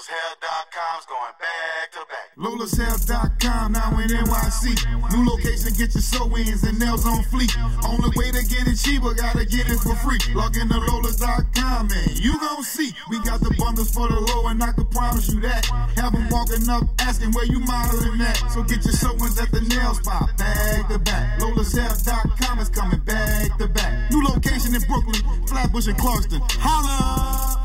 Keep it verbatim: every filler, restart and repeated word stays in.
Lola's Hair dot com's going back to back. Lola's Hair dot com, now in N Y C. New location, get your sew-ins and nails on fleek. Only way to get it cheaper, gotta get it for free. Log into Lola's dot com, man, you gon' see. We got the bundles for the low, and I can promise you that. Have them walking up, asking where you modeling at. So get your sew-ins at the nail spot, back to back. Lola's Hair dot com is coming back to back. New location in Brooklyn, Flatbush and Clarkston. Holla!